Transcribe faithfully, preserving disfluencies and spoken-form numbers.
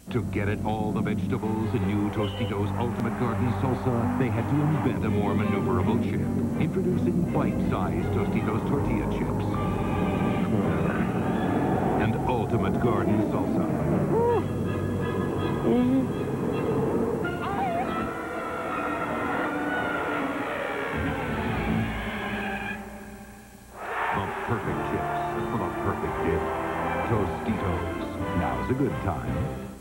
To get at all the vegetables in new Tostitos Ultimate Garden Salsa, they had to invent a more maneuverable chip. Introducing bite-sized Tostitos tortilla chips. And Ultimate Garden Salsa. The perfect chips for the perfect dip. Tostitos. Now's a good time.